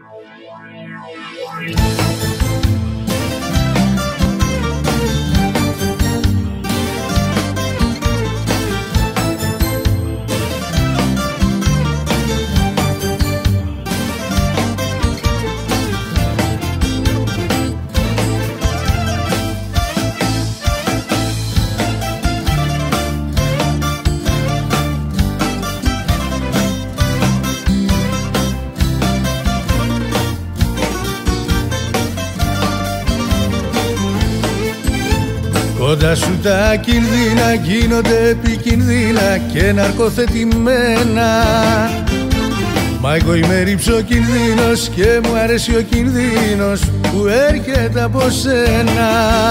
Κοντά σου τα κίνδυνα γίνονται επικίνδυνα και ναρκοθετημένα. Μα εγώ είμαι ρυψοκίνδυνος και μου αρέσει ο κίνδυνος που έρχεται από σένα.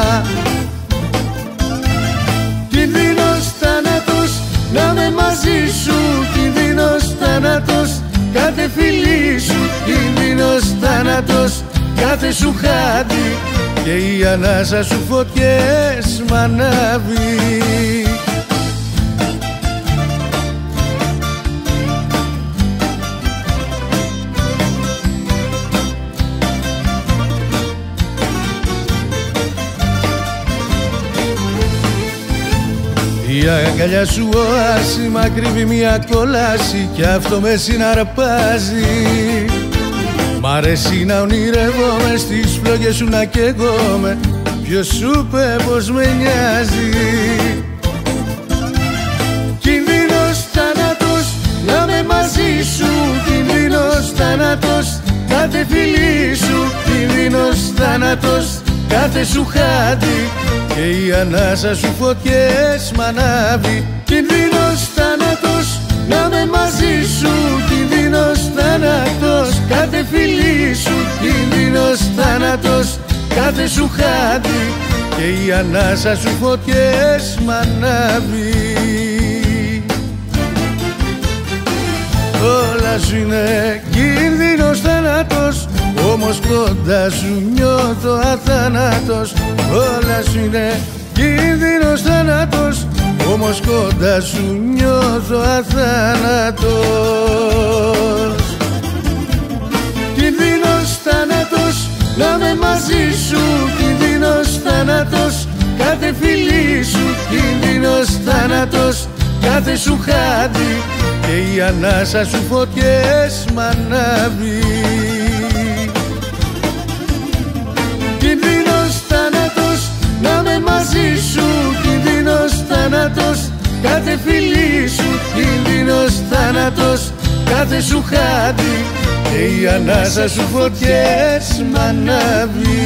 Κίνδυνος θάνατος να με μαζί σου, κίνδυνος θάνατος κάθε φιλί σου, κίνδυνος θάνατος κάθε σου χάδι και η ανάσα σου φωτιές μ' ανάβει. Η αγκαλιά σου οάση μ' κρύβει μια κόλαση κι αυτό με συναρπάζει. Μ' αρέσει να ονειρεύομαι, στις φλόγες σου να καίγομαι, ποιος σου είπε πως με νοιάζει. Κίνδυνος θάνατος να με μαζί σου, κίνδυνος θάνατος κάθε φιλί σου, κίνδυνος θάνατος κάθε σου χάδι και η ανάσα σου φωτιές μ' ανάβει. Κίνδυνος θάνατος να με μαζί σου, κίνδυνος θάνατος κάθε φιλί σου, κίνδυνος θάνατος κάθε σου χάδι και η ανάσα σου φωτιές μ' ανάβει. Όλα σου είναι κίνδυνος θάνατος, όμως κοντά σου νιώθω αθάνατος. Όλα σου είναι κίνδυνος θάνατος, όμως κοντά σου νιώθω αθάνατος. Κίνδυνος θάνατος να με μαζί σου, κίνδυνος θάνατος κάθε φιλί σου, κίνδυνος θάνατος κάθε σου χάδι και η ανάσα σου φωτιές μ' ανάβει. Κίνδυνος θάνατος να με μαζί σου, κίνδυνος θάνατος κάθε φιλί σου, κίνδυνος θάνατος κάθε σου χάδι και η ανάσα σου φωτιές μ' ανάβει.